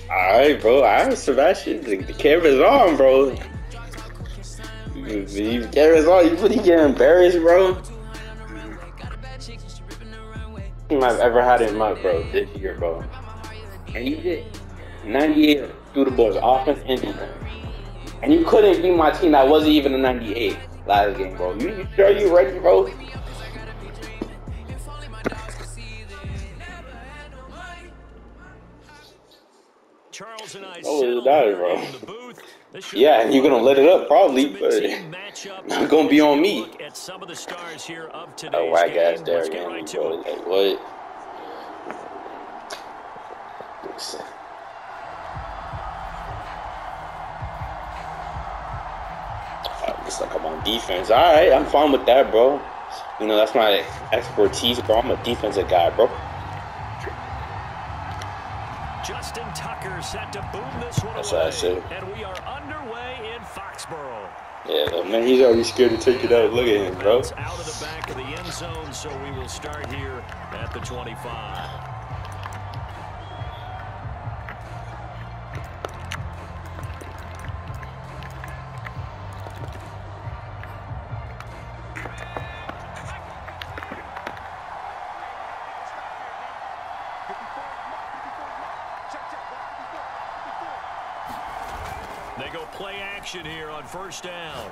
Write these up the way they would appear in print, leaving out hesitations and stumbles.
Alright, bro. Alright, Sebastian. The camera's on, bro. The camera's on. You really get embarrassed, bro? Team I've ever had in my bro this year, bro. And you did 98 through the balls, offense and defense. And you couldn't beat my team that wasn't even a 98 last game, bro. You sure you ready, bro? Oh, that, bro. Yeah, and you're gonna let it up probably, but not gonna be on me. A whack ass there again, bro. Like what? Looks like I'm on defense. All right, I'm fine with that, bro. You know that's my expertise, bro. I'm a defensive guy, bro. Justin Tucker set to boom this one away, and we are underway in Foxborough. Yeah, man, he's already scared to take it out. Look at him, bro. It's out of the back of the end zone, so we will start here at the 25. They go play action here on first down.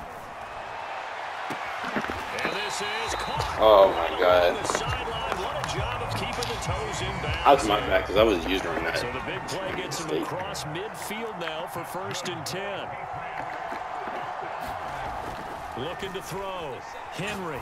And this is caught. Oh my God. On the sideline. What a job of keeping the toes in bounds. Out to my back because I was using that. So the big play gets him across midfield now for 1st and 10. Looking to throw. Henry.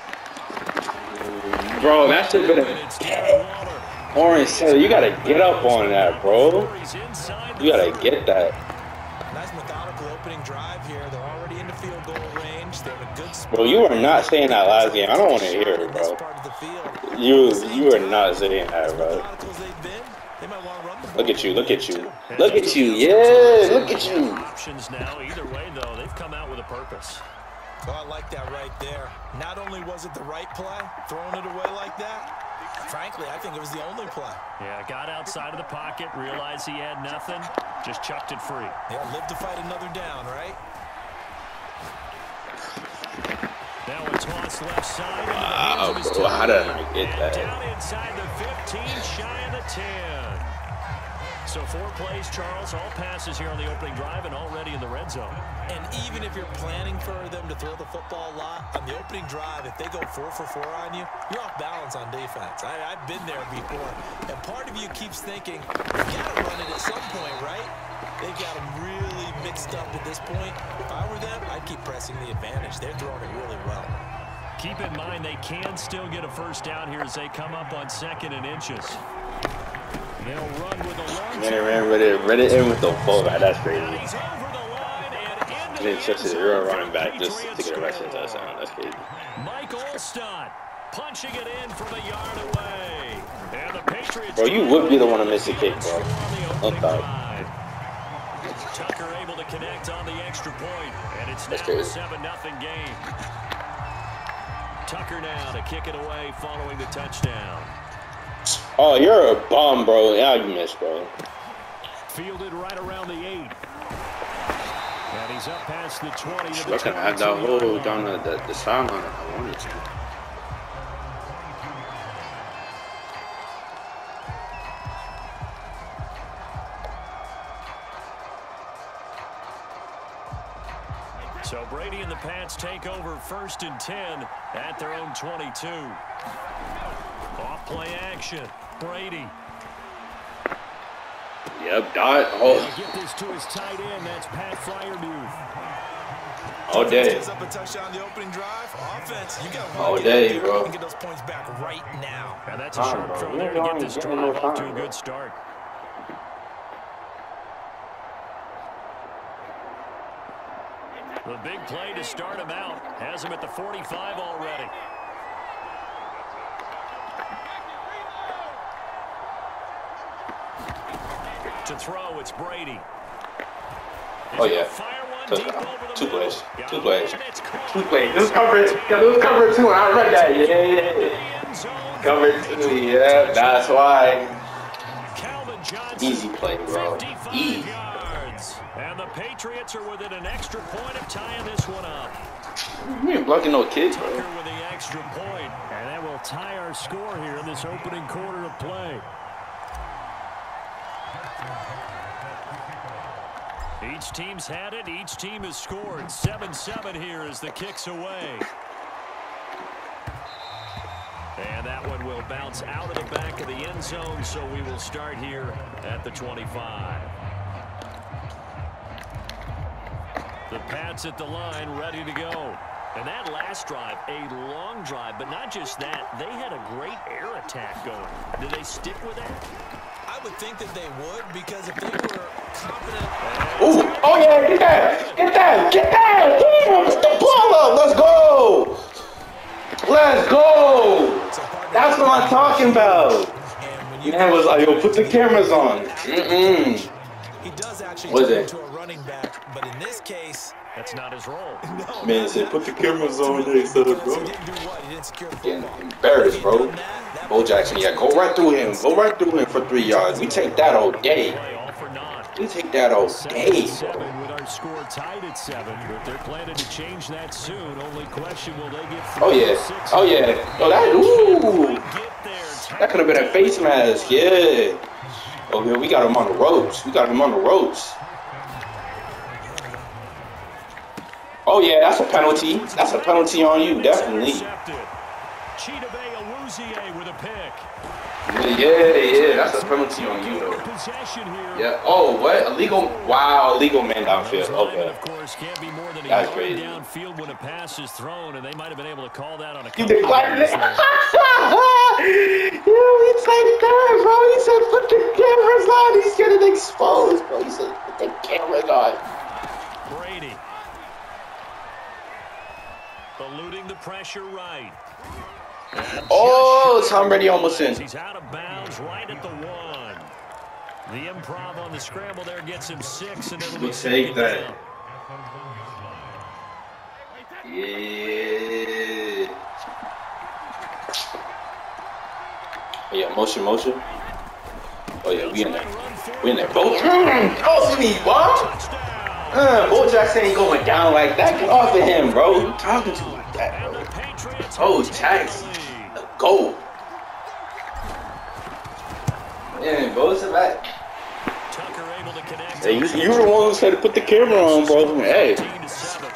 Bro, that should have been a orange center. You gotta get up on that, bro. You gotta get that. Nice methodical opening drive here. They're already in the field goal range. They're in a good spot. Bro, you were not saying that last game. I don't want to hear it, bro. You were not saying that, bro. Look at you, look at you. Look at you, yeah, look at you. Options now. Either way, though, they've come out with a purpose. Oh, I like that right there. Not only was it the right play, throwing it away like that, frankly, I think it was the only play. Yeah, got outside of the pocket, realized he had nothing, just chucked it free. Yeah, live to fight another down, right? Now a toss left side. Wow, bro, how did I get that? Down inside the 15, shy of the 10. So 4 plays, Charles, all passes here on the opening drive and already in the red zone. And even if you're planning for them to throw the football a lot, on the opening drive, if they go 4 for 4 on you, you're off balance on defense. I've been there before. And part of you keeps thinking, you got to run it at some point, right? They've got them really mixed up at this point. If I were them, I'd keep pressing the advantage. They're throwing it really well. Keep in mind they can still get a first down here as they come up on 2nd and inches. They'll run with a long Read it in with the fullback. That's crazy. And then just a real running back just to get a rushing touchdown. That's crazy. Mike Olstad punching it in from a yard away. And the Patriots. Bro, you would be the one to miss the kick, bro. Okay. Tucker able to connect on the extra point, and it's now a 7-0 game. Tucker now to kick it away following the touchdown. Oh, you're a bum, bro. Yeah, you missed, bro. Fielded right around the 8. And he's up past the 20 to the 22. Looking at that hole down the sideline. I wanted to. So Brady and the Pats take over 1st and 10 at their own 22. Off play action. Brady. Yep, dot. Oh. Get this to his tight end. That's Pat Fryermuth. All day. Up a touchdown the opening drive. Offense, you got all day, bro. And get those points back right now. And that's a short from there to get this drive off to a good start. The big play to start him out has him at the 45 already. To throw, it's Brady. Oh yeah. Two plays. Two plays. Two plays. Just cover it. Just cover 2. I read that. Yeah. Cover 2. Yeah. That's why. Easy play, bro. 55 Easy. yards. And the Patriots are within an extra point of tying this one up. You ain't blocking no kids, bro. Tucker with the extra point. And that will tie our score here in this opening quarter of play. Each team's had it. Each team has scored. 7-7 here as the kick's away. And that one will bounce out of the back of the end zone, so we will start here at the 25. The Pats at the line, ready to go. And that last drive, a long drive, but not just that. They had a great air attack going. Did they stick with that? I would think that they would, because if they were confident. Ooh, oh yeah, get that! Get that! Get that! Damn, get the ball up! Let's go! Let's go! That's what I'm talking about. Man was like, yo, put the cameras on. He does actually What is turn it? into a running back, but in this case, that's not his role. No, Man said, put the cameras on there instead of he bro. didn't do what? He didn't secure the Getting football. embarrassed, bro. Bo Jackson, yeah, go right through him. Go right through him for 3 yards. We take that all day. Play all for naught. We take that all day, bro. 7 with our score tied at 7, but they're planning to change that soon. Only question, will they get Oh yeah. Oh yeah. Oh that. Ooh. get there? That could have been a face mask. Yeah. Oh yeah. We got him on the ropes. We got him on the ropes. Oh yeah. That's a penalty. That's a penalty on you. Definitely. With a pick. Yeah. That's a penalty on you though. Yeah. Oh what? Illegal. Wow. Illegal man downfield. Okay. Of course, can't be more than a That's yard crazy. downfield when a pass is thrown, and they might have been able to call that on a You couple of declined it. times there. Yo, he said that, bro. He said put the cameras on. He's getting exposed, bro. He said put the cameras on. Brady. Eluding the pressure right. Oh, Tom Brady almost in. He's out of bounds right at the 1. The improv on the scramble there gets him 6, and it'll be Take that. down. Yeah. Oh, yeah, motion. Oh yeah, we in there. We in there. Bo, off of me, bro. Bo Jackson ain't going down like that. Get off of him, bro. You talking to like that, bro? Oh, Jackson. Go. Man, Bo's back. Tucker able to connect. Hey, you were the one who said to put the camera on, bro. Hey. 13-7.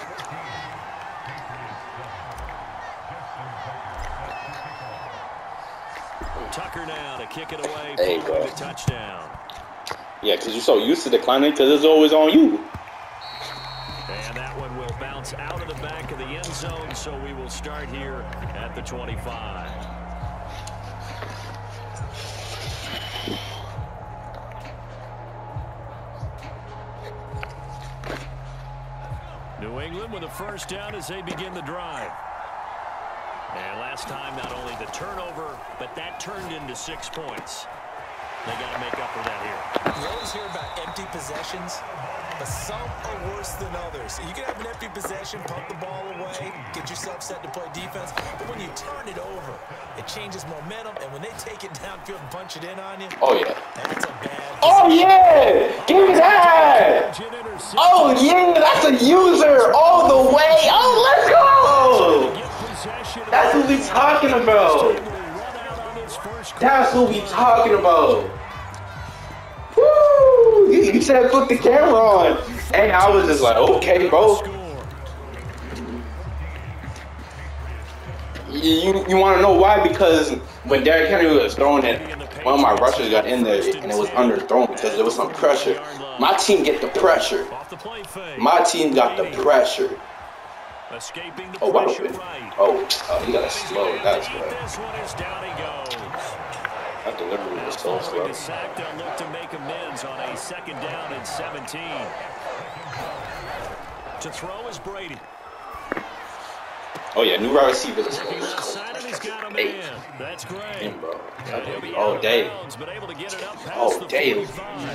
Tucker now to kick it away. There you go. The touchdown. Yeah, because you're so used to declining because it's always on you. And that one will bounce out of the back of the end zone, so we will start here at the 25. New England with a first down as they begin the drive. And last time, not only the turnover, but that turned into 6 points. They got to make up for that here. You always hear about empty possessions, but some are worse than others. You can have an empty possession, pump the ball away, get yourself set to play defense, but when you turn it over, it changes momentum, and when they take it downfield and punch it in on you, Oh, yeah. that's a bad Oh, yeah. Give me that. Oh, yeah. That's a user all the way. Oh, let's go. That's what we talking about. That's what we talking about. Woo! You said put the camera on. And I was just like, okay, bro. You want to know why? Because when Derrick Henry was throwing it, one of my rushers got in there and it was underthrown because there was some pressure. My team get the pressure. My team got the pressure. Oh, wide open. Oh, you gotta slow. That's good. That delivery was so slow. They'll look to make amends on a 2nd down and 17. To throw is Brady. Oh yeah, new wide receivers. Let's go. Hey, That's great. him, bro. All day. All day.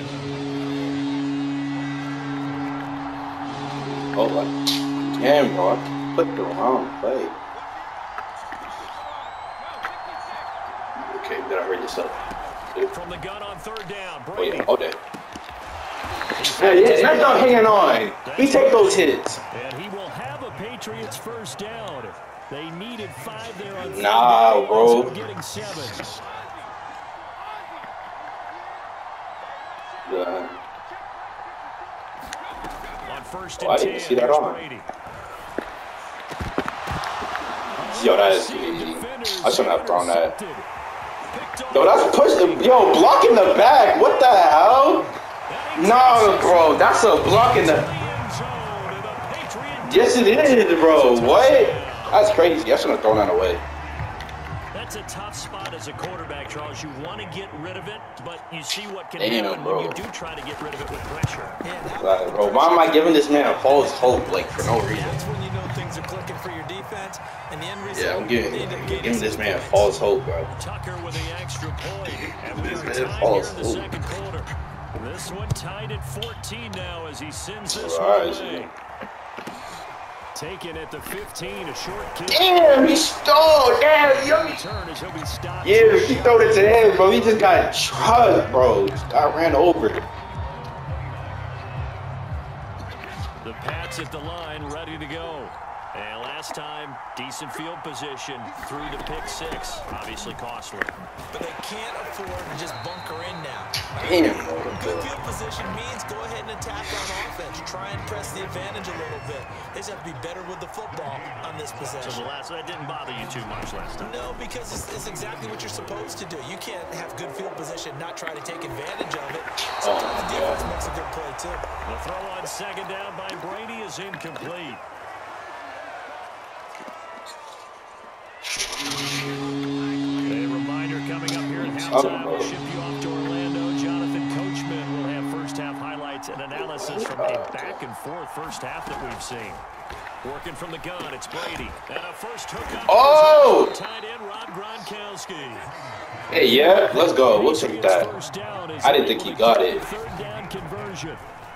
Oh, like, damn, bro. I clicked the wrong play. Okay, you gotta hurry this up. From the gun on 3rd down, Oh Brady. yeah, all day. Yeah, that's not hanging on. We take those hits. And he will have a Patriots first down. They needed 5 there on Nah, bro. getting 7. Yeah. On first I and didn't 10, see that on. Brady. Yo, that is easy. I shouldn't have thrown that. Yo, that's pushing. Yo, blocking the back. What the hell? No, bro. That's a block in the. Yes, it is, bro. What? That's crazy. I shouldn't have thrown that away. That's a tough spot as a quarterback, Charles. You want to get rid of it, but you see what can Damn, happen bro. when you do try to get rid of it with pressure. Like, bro, why am I giving this man a false hope, like, for no reason? That's when you know things are clicking for your defense, and the end result. Yeah, I'm giving this man a false hope, bro. Tucker with the extra point. And we This are man tied false here in the hope. second quarter. This one tied at 14 now as he sends this All one right, away. Taken at the 15, a short kick. Damn, he stole. Damn, yo. Return as he'll be stopped. Yeah, he threw it to him, bro. He just got trucked, bro. Just got ran over. The Pats at the line, ready to go. And last time, decent field position through the pick 6. Obviously costly. But they can't afford to just bunker in now. Damn, bro. Good field position means go ahead and attack on offense. Try and press the advantage a little bit. They just have to be better with the football on this possession. So that didn't bother you too much last time? No, because it's exactly what you're supposed to do. You can't have good field position, not try to take advantage of it. Sometimes the defense makes a good play, too. The throw on second down by Brady is incomplete. A reminder coming up here at halftime. We'll ship you off to Orlando. Jonathan Coachman will have first half highlights and analysis from a back and forth first half that we've seen. Working from the gun, it's Brady. And a first hookup. Oh! Tight end Rob Gronkowski. Hey, yeah, let's go. We'll take that. I didn't think he got it. Third down conversion.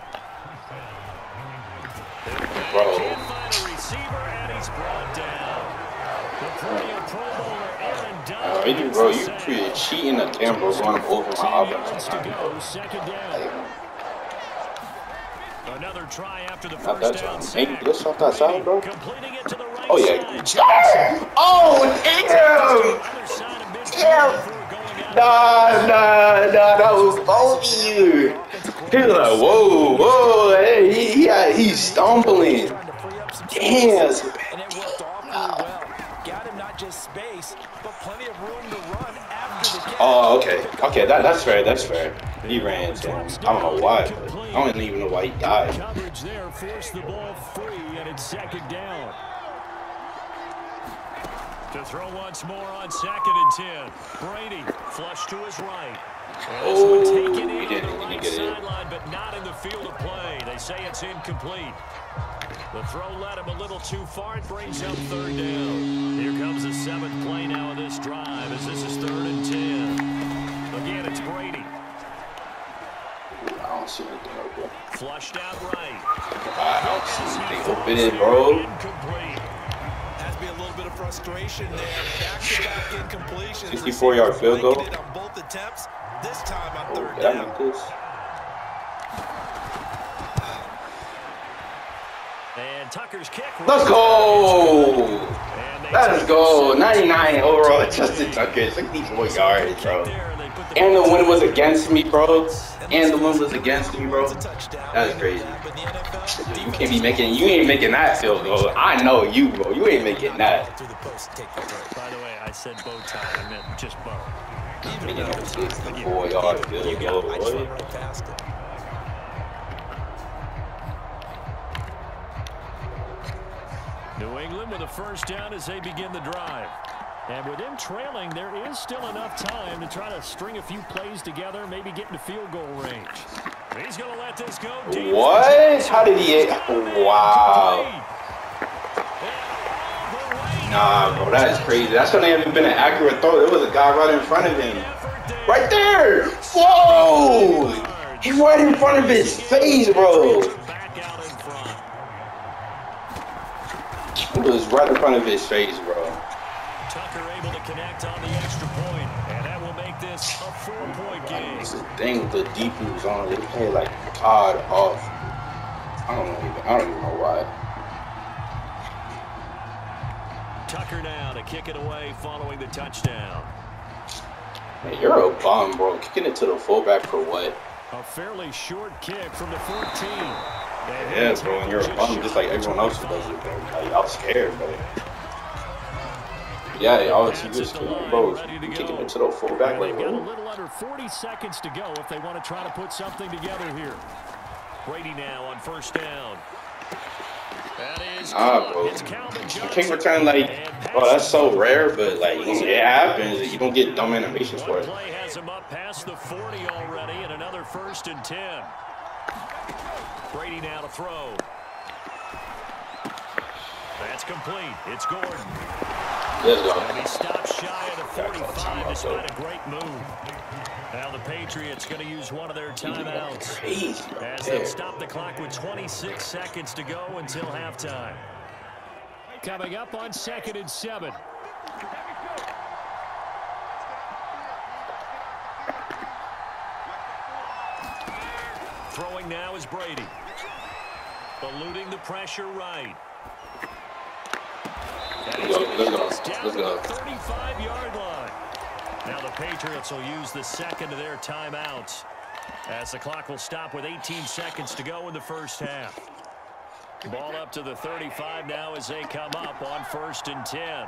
Bro. Can't find a receiver, and he's brought down. The perennial Pro Bowler Aaron Donald. Bro, you cheating the camera going over my offense. To go, second down. Another try after the Not first that down time. sack. Ain't this off that side, bro? Completing it to the right Oh, yeah. side. Oh, damn! Other side of midfield Damn! before going out. Nah, that was both of you. He was like, whoa, hey, he's stumbling. Damn. And it worked awfully well. Got him not just space, but plenty of room to run after the catch. Oh, okay, that's fair. He ran to him. I don't know why, but I don't even know why he died. Coverage there forced the ball free, and it's second down. To throw once more on second and 10. Brady flush to his right. And this one taken in he didn't on the right get it. sideline, but not in the field of play. They say it's incomplete. The throw led him a little too far. It brings up third down. Here comes the 7th play now of this drive as this is 3rd and 10. Again, it's Brady. I don't see anything open. Flushed out right. I don't see anything open it, bro. Incomplete. Has to be a little bit of frustration there. Back-to-back incompletions. 64-yard field goal. On both attempts. This time on third Did I down. make this? And Tucker's kick. Let's go! Let's go! 99 overall, Justin Tucker, 64 yards, bro. And the one was against me, bro. And the one was against me, bro. That's crazy. You ain't making that field goal. I know you, bro. You ain't making that. By the way, I said bow tie. I meant just bow. Making a 64-yard field goal, boy. New England with a first down as they begin the drive. And with them trailing, there is still enough time to try to string a few plays together, maybe get into field goal range. He's going to let this go deep. What? How did he? Wow. Nah, bro, that is crazy. That's gonna have been an accurate throw. There was a guy right in front of him. Right there. Whoa! He right in front of his face, bro. It was right in front of his face, bro. Tucker able to connect on the extra point, and that will make this a 4-point game. It's the thing with the deep moves on. They play like odd off. I don't even know why. Tucker now to kick it away following the touchdown. Man, you're a bum, bro. Kicking it to the fullback for what? A fairly short kick from the 14. Yeah, bro, and you're a bum just like everyone else who does it, bro. Like, y'all scared, bro. Yeah, y'all just scared, bro. Kicking it to the fullback, like, got a little under 40 seconds to go if they want to try to put something together here. Brady now on first down. Bro. Kick return, like, bro, that's so rare, but, like, it happens. You don't get dumb animations for it. Play has him up past the 40 already, and another 1st and 10. Brady now to throw. That's complete. It's Gordon. Let's go. And he stops shy of the 45 despite a great move. Now the Patriots going to use one of their timeouts as they stop the clock with 26 seconds to go until halftime. Coming up on 2nd and 7. Throwing now is Brady. Eluding the pressure right. Let's go. 35-yard line. Now the Patriots will use the second of their timeouts as the clock will stop with 18 seconds to go in the first half. Ball up to the 35 now as they come up on 1st and 10.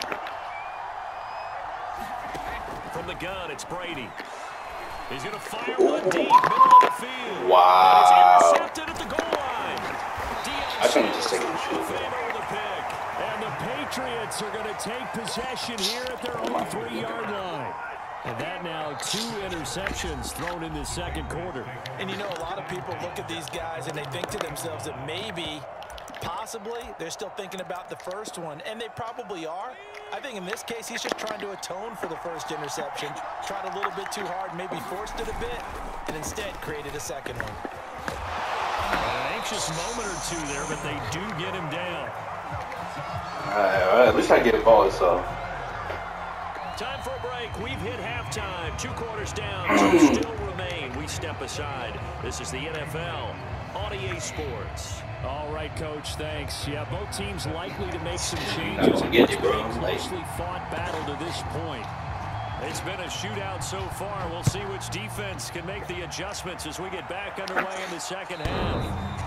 From the gun, it's Brady. He's going to fire one deep, middle of the field. Wow. And it's intercepted at the goal line. I shouldn't just take a shoot. And the Patriots are going to take possession here at their own 3-yard line. And that now 2 interceptions thrown in the second quarter. And you know, a lot of people look at these guys and they think to themselves that maybe, possibly, they're still thinking about the first one. And they probably are. I think in this case, he's just trying to atone for the first interception. Tried a little bit too hard, maybe forced it a bit, and instead created a second one. An anxious moment or two there, but they do get him down. All right, at least I get balls, so. Time for a break. We've hit halftime. 2 quarters down. 2 still remain. We step aside. This is the NFL on EA Sports. All right, Coach. Thanks. Yeah, both teams likely to make some changes. It's been a closely fought battle to this point. It's been a shootout so far. We'll see which defense can make the adjustments as we get back underway in the second half.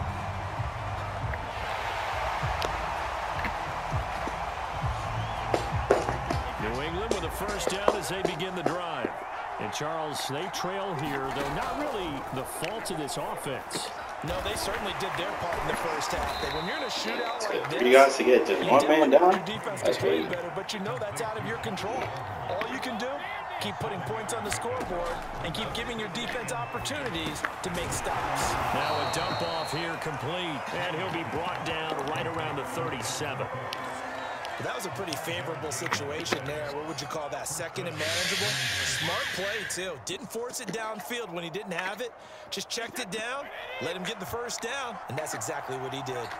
New England with a first down as they begin the drive. And Charles, they trail here, though not really the fault of this offense. No, they certainly did their part in the first half. But when you're in a shootout like this, you guys to get just one man down. Your defense can play better, but you know that's out of your control. All you can do, keep putting points on the scoreboard and keep giving your defense opportunities to make stops. Now a dump off here complete, and he'll be brought down right around the 37. But that was a pretty favorable situation there. What would you call that? Second and manageable? Smart play, too. Didn't force it downfield when he didn't have it. Just checked it down, let him get the first down, and that's exactly what he did.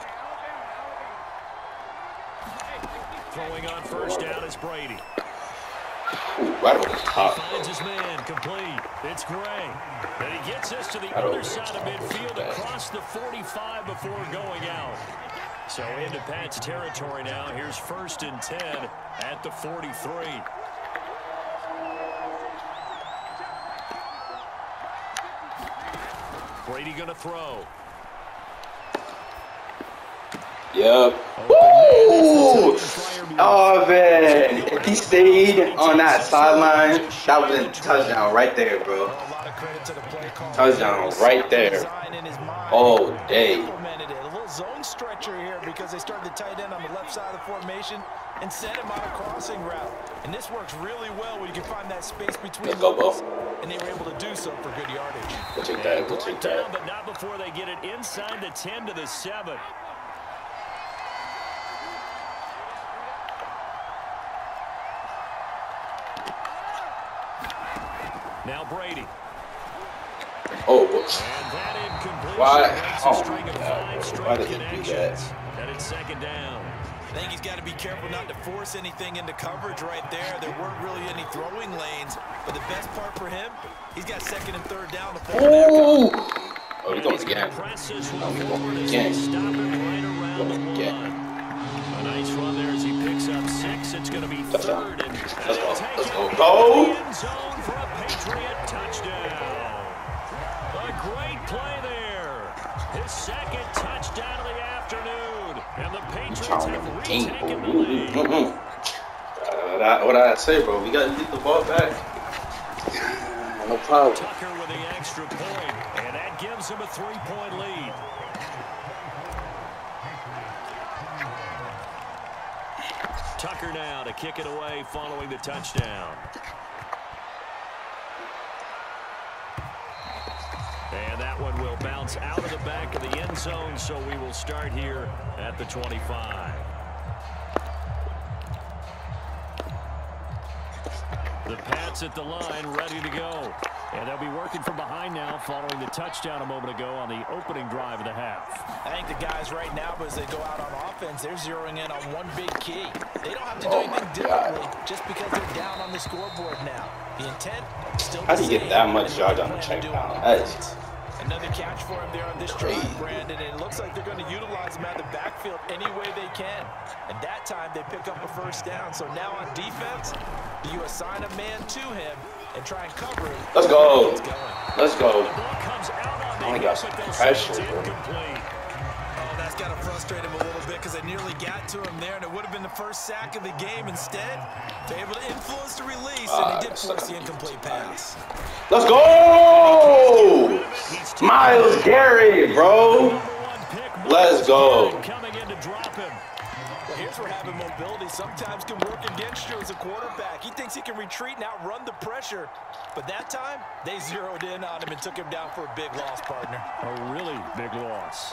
Throwing on first down is Brady. Right over the top. He finds his man complete. It's Gray. And he gets us to the other side of midfield across the 45 before going out. So into Pat's territory now. Here's 1st and 10 at the 43. Brady going to throw. Yep. Woo! Oh, man. If he stayed on that sideline, that was a touchdown right there, bro. Touchdown right there. Oh, day. Zone stretcher here because they started the tight end on the left side of the formation and sent him on a crossing route. And this works really well when you can find that space between levels, and they were able to do so for good yardage. We'll take that. We'll take that. But not before they get it inside the 10 to the 7. Now Brady. Oh, whoops. Why? Oh, my God. Why did he do that? And it's second down. I think he's got to be careful not to force anything into coverage right there. There weren't really any throwing lanes. But the best part for him, he's got 2nd and 3rd down. Oh, again. Presses Oh, forward as again. they stop him right around the Again. 1. A nice run there as he picks up 6. It's going to be third. And Let's go. take Let's it go. in the end zone for a Patriot touchdown. A great play there. His second touchdown of the afternoon. And the Patriots have retaken the lead. What I say, bro? We got to get the ball back. No problem. Tucker with the extra point, and that gives him a 3-point lead. Tucker now to kick it away following the touchdown. And that one will bounce out of the back of the end zone, so we will start here at the 25. The Pats at the line, ready to go. And they'll be working from behind now following the touchdown a moment ago on the opening drive of the half. I think the guys right now, as they go out on offense, they're zeroing in on one big key. They don't have to do anything differently just because they're down on the scoreboard now. The intent still the same. How do you get that much yard on the check down? That is another catch for him there on this drive, Brandon. And it looks like they're going to utilize him out of the backfield any way they can. And that time they pick up a first down. So now on defense, do you assign a man to him and try and cover him? Let's go. Let's go. The ball comes out on I only the got some pressure, bro. incomplete. Oh, that's got to frustrate him a little bit because they nearly got to him there, and it would have been the first sack of the game. Instead, they're able to influence the release, and they did force the incomplete pass. Let's go! Myles Garrett, bro. Let's go. Coming in to drop him. Well, here's where having mobility sometimes can work against you as a quarterback. He thinks he can retreat and outrun the pressure. But that time, they zeroed in on him and took him down for a big loss, partner. A really big loss.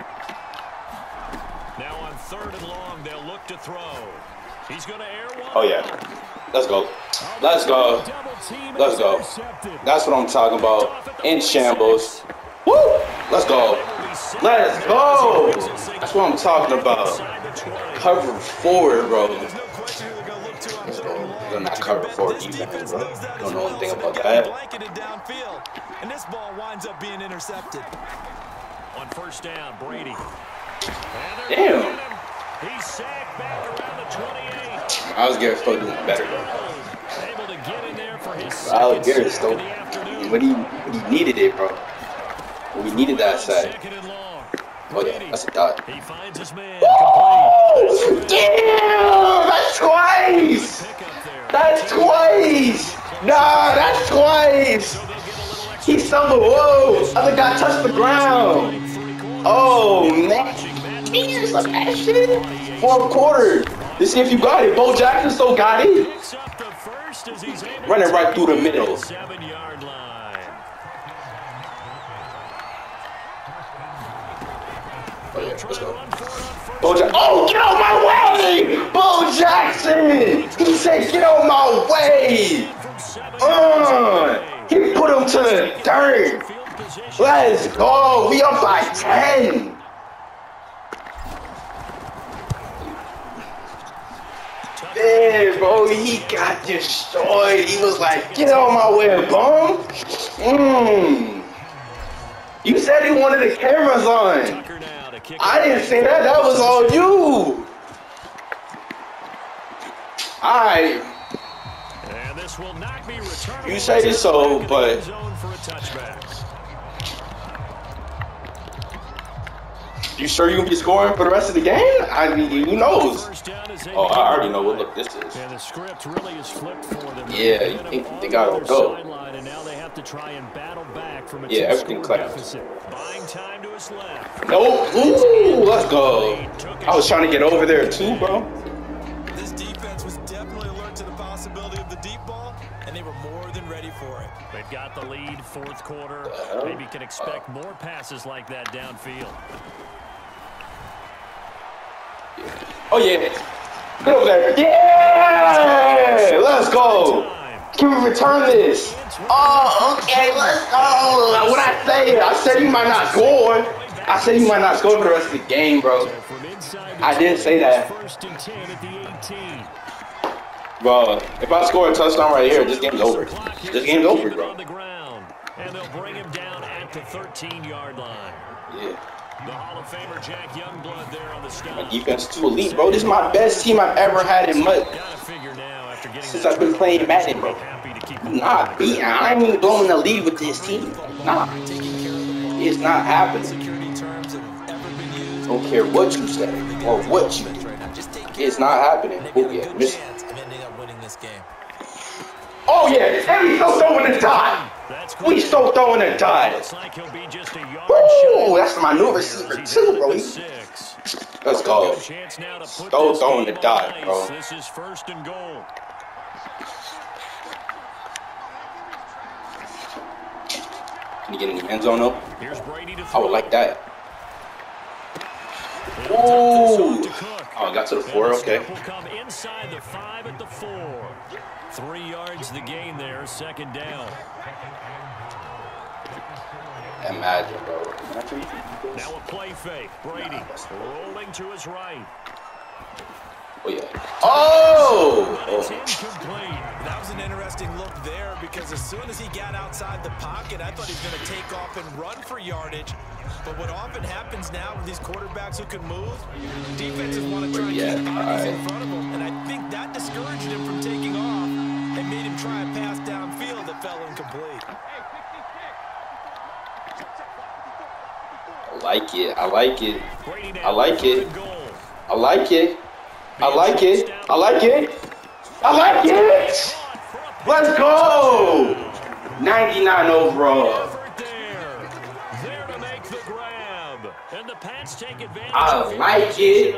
Now on 3rd and long, they'll look to throw. He's going to air one. Oh, yeah. Let's go. Let's go. Let's go. That's what I'm talking about. In shambles. Woo! Let's go. Let's go. That's what I'm talking about. Cover forward, bro. Let's go. They're not cover forward defense, bro. Don't know anything about that. And this ball winds up being intercepted. On 1st down, Brady. Damn. He's sacked back around the 28. I was getting still doing better, though. Able to get in there for his Myles second Garrett sack still. of the afternoon. When he needed it, bro. When we needed that sack. Oh yeah, that's a dot. He finds his man. Oh, damn! That's twice! That's twice! Nah, that's twice! He stumbled. Whoa! Other guy touched the ground. Oh man! Here's some that shit. 4th quarter. Let's see if you got it. Bo Jackson still got it. Running right through the middle. 7-yard line. Oh, yeah, let's go. Bo Jackson. Oh, get out my way! Bo Jackson! He said, get out my way! He put him to the dirt. Let's go. We up by 10. Yeah, bro, he got destroyed. He was like, get out my way, bum. You said he wanted the cameras on. I didn't say that. That was all you. Alright. You say so, but you sure you gonna be scoring for the rest of the game? I mean, who knows? Oh, I already know what look this is. And the script really is flipped for them. Yeah, they gotta go. And now they have to try and battle back from a yeah, everything clapped. Buying time to his left. Nope. Ooh, let's go. I was trying to get over there too, bro. This defense was definitely alert to the possibility of the deep ball, and they were more than ready for it. They've got the lead, 4th quarter. Maybe can expect more passes like that downfield. Oh yeah. Get over there. Yeah! Let's go. Can we return this? Oh, okay, let's go. What I say? I said you might not score. I said you might not score for the rest of the game, bro. I did say that. Bro, if I score a touchdown right here, this game's over. This game's over, bro. And they'll bring him down at at the 13-yard line. Yeah. The Hall of Famer Jack Youngblood there on the stop. My defense is too elite, bro. This is my best team I've ever had in MUT since I've been playing Madden, bro. Nah, I ain't even blowing the lead with this team. Nah. It's not happening. Don't care what you say or what you do. It's not happening. Oh, yeah. Oh, yeah. And we still throwing the dot. We still throwing the dot. Woo! That's my new receiver, too, bro. Let's go. Still throwing the dot, bro. This is first and goal. Can you get in the end zone, though? I would like that. Ooh. Oh, I got to the 4, okay. Will come inside the 5 at the 4. 3 yards the gain there, second down. Imagine, bro. Now a play fake. Brady rolling to his right. Oh, yeah. Oh! It's incomplete. That was an interesting look there because as soon as he got outside the pocket, I thought he was going to take off and run for yardage. But what often happens now with these quarterbacks who can move, defenses want to try and keep bodies in front of them. And I think that discouraged him from taking off and made him try a pass downfield that fell incomplete. I like it. I like it. I like it. I like it. I like it. I like it. I like it. Let's go. 99 overall. I like it.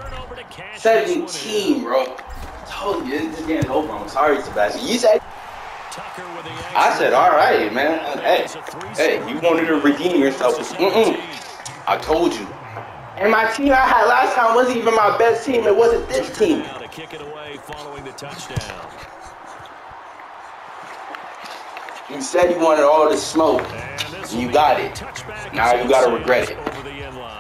17, bro. Told you this game's over. I'm sorry, Sebastian. You said. I said, all right, man. Hey, you wanted to redeem yourself. I told you. And my team I had last time wasn't even my best team. It wasn't this team. To kick it away following the touchdown. You said you wanted all the smoke. And you got it. Now you got to regret it. Over the end line.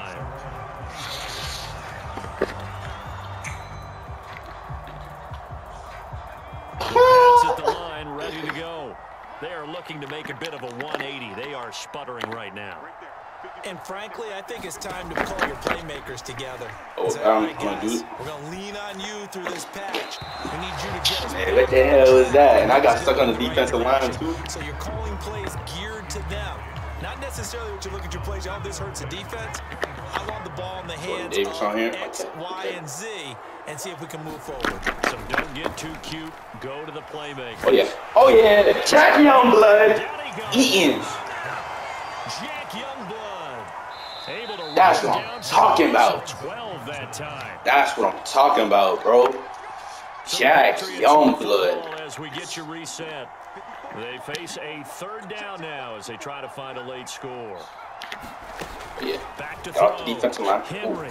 That's at the line, ready to go. They are looking to make a bit of a 180. They are sputtering right now. And frankly, I think it's time to call your playmakers together. Oh, right, guys? We're going to lean on you through this patch. We need you to get us. Man, what the hell is that? And I got stuck on the defensive line, too. So you're calling plays geared to them. Not necessarily what you look at your plays. Oh, this hurts the defense. I want the ball in the hands of X, Y, and Z and see if we can move forward. So don't get too cute. Go to the playmaker. Oh, yeah. Oh, yeah. Jack Youngblood. Eating. Jack Youngblood. Able to That's what I'm talking about. 12 that time. That's what I'm talking about, bro. Jack Youngblood. As we get you reset. They face a third down now as they try to find a late score. Yeah. Back to throw. Off the defensive line. Henry.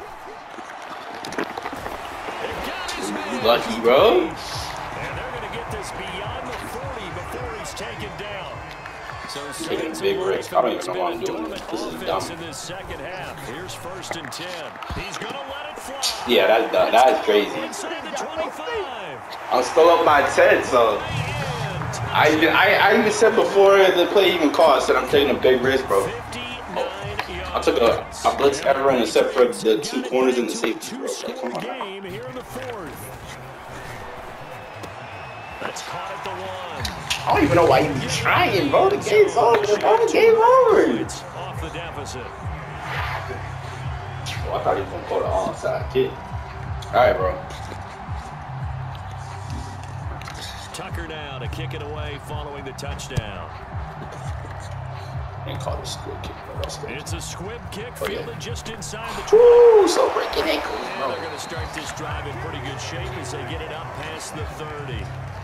Lucky, bro. And they're going to get this beyond the 40 before he's taken down. So taking a big risk. I don't even know what I'm doing. This is dumb. In this second half. Here's first and 10. He's going to let it fly. Yeah, that's crazy. Inside the 25. I'm still up by 10, so I even said before the play even called, I said I'm taking a big risk, bro. I took a blitz every run except for the 2 corners and the safety, bro. Come on. Game here in the 4th. That's caught at the 1. I don't even know why you be trying, bro. The game's over. The game's over. It's off the deficit. Oh, I thought he was gonna call the onside kick. All right, bro. Tucker now to kick it away following the touchdown. And call it a squib kick, bro. It's a squib kick fielded just inside the 20. Woo, so breaking ankles, bro. And they're going to start this drive in pretty good shape as they get it up past the 30.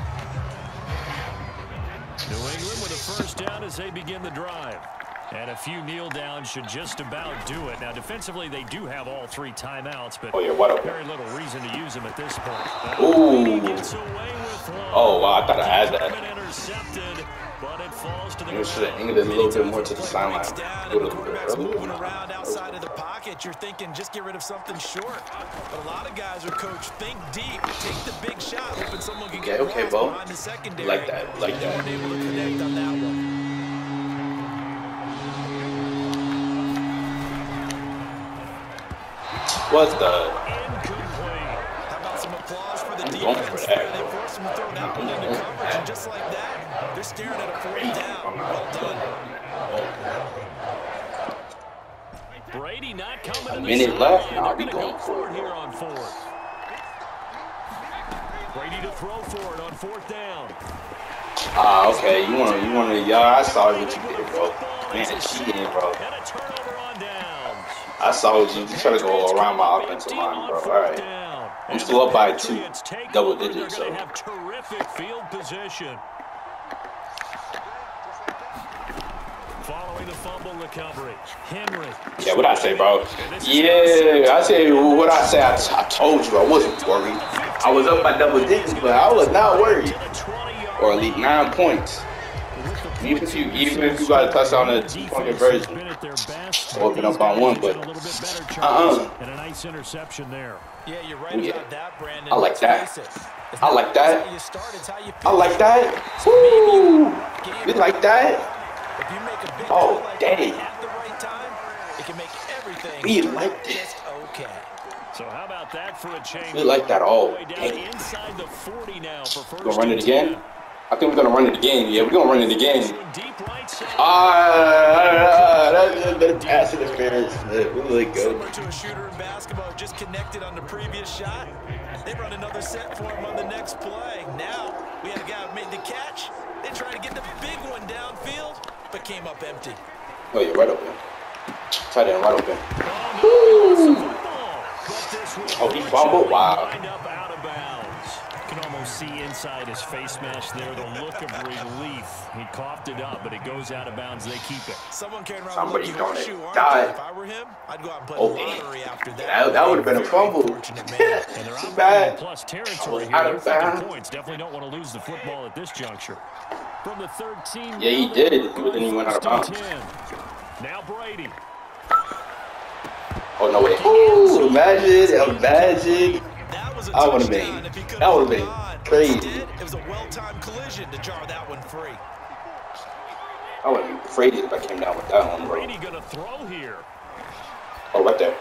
New England with a first down as they begin the drive. And a few kneel downs should just about do it. Now, defensively, they do have all 3 timeouts, but very little reason to use them at this point. Ooh. Gets away with one. Oh, wow, I thought I had that. Intercepted, but it falls to the You should have angled it a little bit more to the sideline. Quarterback's moving around outside of the pocket. You're thinking just get rid of something short. But a lot of guys are coached, think deep, take the big shot, hoping someone can get Bo. behind the secondary. Like that, like that. Able to connect on that one. What the? Incomplete. How about some applause for the I'm going defense for there? that. They forced him to throw that one into coverage, and just like that, they're staring at a fourth down. Well done. Brady not coming A to the minute left, sideline. and I'll They're be going to going go for for it. it here on fourth. Brady to throw for it on fourth down. Ah, okay. You wanna, y'all. I saw what you did, bro. Man, cheating, bro. And a turnover on downs. I saw what you try to go around my offensive line, bro. All right. I'm still up by 2, double digits. So. They're going to have terrific field position. Following the fumble recovery, Henry. Yeah, what I say, bro? Yeah, I say what I say. I told you I wasn't worried. I was up by double digits, but I was not worried. Or at least 9 points. Even if you got a touchdown on a 2-point conversion, open up on 1, but And a nice interception there. Yeah, you're right about that, Brandon. I like that. I like that. How you start, it's how you I like that. Woo! You like that? If you make a big Oh, like dang. at the right time, it can make everything We turn like out that. just okay. So how about that for a change? We like that all Way down day. inside the 40 now for first. Gonna run it again? I think we're gonna run it again. Yeah, we're gonna run it again. Deep right side. That's a bit of pass interference. We look good. Similar to a shooter in basketball, just connected on the previous shot. They run another set for him on the next play. Now we had a guy who made the catch. They tried to get the big one downfield, but came up empty. Oh, you're right open. Tight end right open. Oh, he fumbled? Wow. Out of bounds. You can almost see inside his face mask there the look of relief. He coughed it up, but it goes out of bounds. They keep it. Someone carrying around Somebody's the gonna horseshoe, aren't die. they? If I were him, I'd go out and play Oh, the lottery after that. That would have been a fumble. And they're Too operating bad. plus territory here. Out They're of thinking bounds. points. Definitely don't want to lose the football at this juncture. From the 13. Yeah, he did. But then he went out of bounds. Now Brady. Oh, no way. Ooh, imagine. That was a I would have touchdown been. if he could That would have have been gone. crazy. Instead, it was a well-timed collision to jar that one free. I would have been crazy if I came down with that one, bro. Brady gonna throw here. Oh, right there.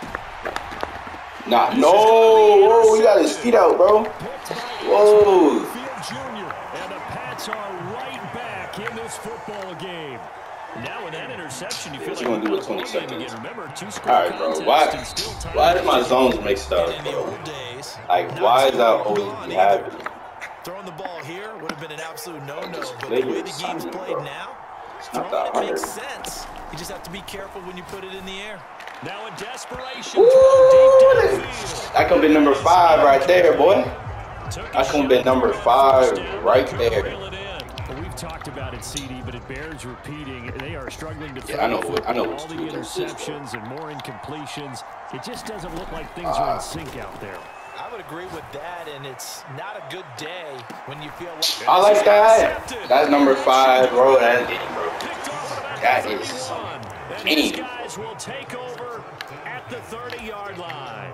Nah, no. Whoa, he got his feet out, bro. Whoa. Field Jr. And the Pats are right back in this football game. Now with that interception, you feel What like you gonna do with you're 20 playing seconds? again. Remember, 2 score Alright, bro. Why is my zones mixed up, In the bro? old days, Like, why is that always be happening? throwing the ball here would have been an absolute no-no, but They the way the just game's signed, played bro. now, It's throwing not that it makes hard. sense. You just have to be careful when you put it in the air. Now a desperation Ooh, throw deep downfield. that could be number 5 right there, boy. Took a That could be shot number for 5 first down. right Could there. reel it in. Well, we've talked about it, CD, but it bears repeating. They are struggling to throw Yeah, I know the what football. to All the do against this, interceptions and more incompletions. It just doesn't look like things are in sync out there. I would agree with that, and it's not a good day when you feel like... I like that. That's number 5, bro. That's it, bro. That is And these game. guys will take over at the 30-yard line.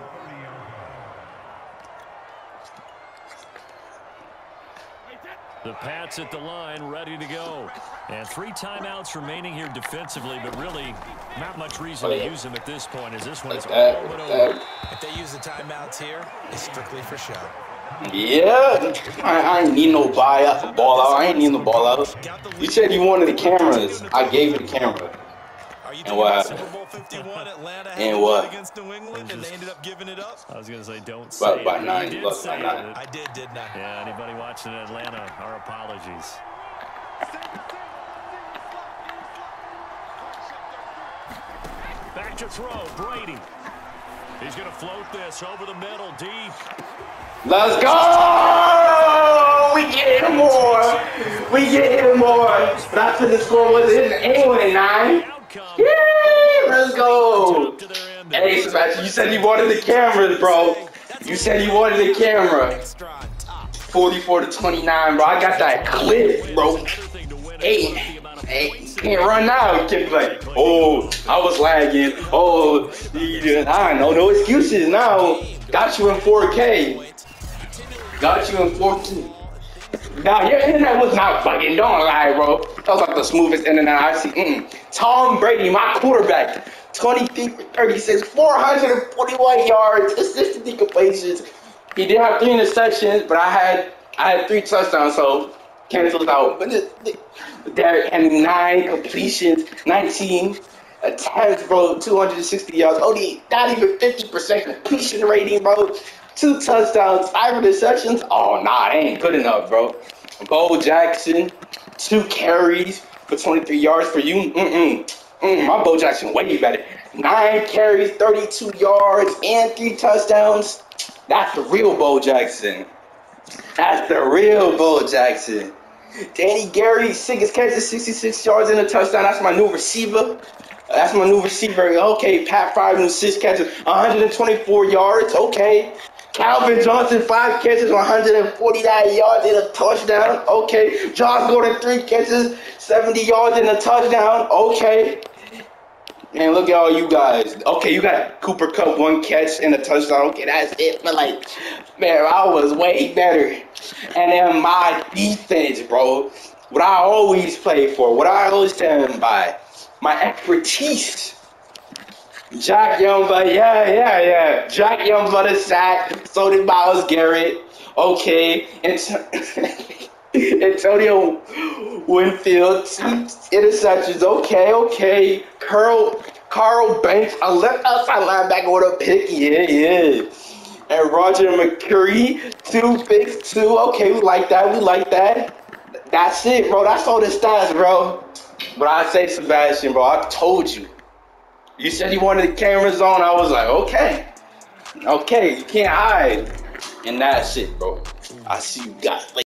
The Pats at the line, ready to go. And 3 timeouts remaining here defensively, but really not much reason to use them at this point, as this one is all but over. If they use the timeouts here, it's strictly for show. Yeah, I ain't need no ball out. I ain't need no ball out. You said you wanted the cameras. I gave you the camera. Are you And what Super happened? Bowl 51 Atlanta had And what? against New England, and they ended up giving it up? I was going to say, don't By say it. 9, You did look, say by it. 9. I did, didn't I? Yeah, anybody watching in Atlanta, our apologies. Back to throw, Brady. He's going to float this over the middle, deep. Let's go! We get him more. We get him more. That's what the score was in England, 9. Yay! Let's go. Hey, Sebastian, you said you wanted the cameras, bro. You said you wanted the camera. 44-29, bro. I got that clip, bro. Hey, you can't run now. You can't be like, oh, I was lagging. Oh, I know, no excuses now. Got you in 4K. Got you in 4K. Nah, your internet was not bugging. Don't lie, bro. That was like the smoothest internet I've seen. Tom Brady, my quarterback, 23 for 36, 441 yards, assisted incompletions. He did have 3 interceptions, but I had 3 touchdowns, so canceled out. But Derek had 9 completions, 19 attempts, bro, 260 yards. Only not even 50% completion rating, bro. 2 touchdowns, 5 interceptions. Oh, nah, that ain't good enough, bro. Bo Jackson, 2 carries for 23 yards for you. My Bo Jackson way better. 9 carries, 32 yards, and 3 touchdowns. That's the real Bo Jackson. That's the real Bo Jackson. Danny Gary, 6 catches, 66 yards, and a touchdown. That's my new receiver. Okay, Pat Fryer, 6 catches, 124 yards. Okay. Calvin Johnson, 5 catches, 149 yards, and a touchdown. Okay. Josh Gordon, 3 catches, 70 yards, and a touchdown. Okay. Man, look at all you guys. Okay, you got Cooper Kupp, 1 catch and a touchdown. Okay, that's it. But, like, man, I was way better. And then my defense, bro, what I always play for, what I always stand by, my expertise. Jack Youngblood, yeah. Jack Youngblood is sacked. So did Myles Garrett. Okay. Antonio Winfield, 2 interceptions. Okay. Carl Banks, a left outside linebacker with a pick. Yeah. And Roger McCurry, 2 picks, 2. Okay, we like that. That's it, bro. That's all the stats, bro. But I say, Sebastian, bro, I told you. You said you wanted the cameras on. I was like, okay, you can't hide. And that's it, bro. I see you guys later.